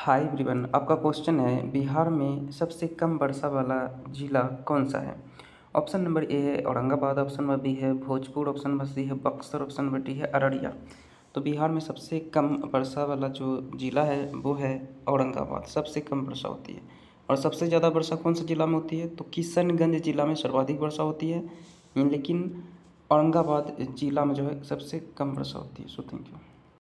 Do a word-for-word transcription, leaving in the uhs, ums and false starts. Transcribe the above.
Hi everyone, आपका question है बिहार में सबसे कम वर्षा वाला जिला कौन सा है। ऑप्शन नंबर ए है औरंगाबाद, ऑप्शन नंबर बी है भोजपुर, ऑप्शन नंबर सी है बक्सर, ऑप्शन नंबर डी है अररिया। तो बिहार में सबसे कम वर्षा वाला जो जिला है वो है औरंगाबाद। सबसे कम वर्षा होती है। और सबसे ज़्यादा वर्षा कौन से जिला में होती है, तो किशनगंज जिला में सर्वाधिक वर्षा होती है, लेकिन औरंगाबाद जिला में जो है सबसे कम वर्षा होती है। So thank you.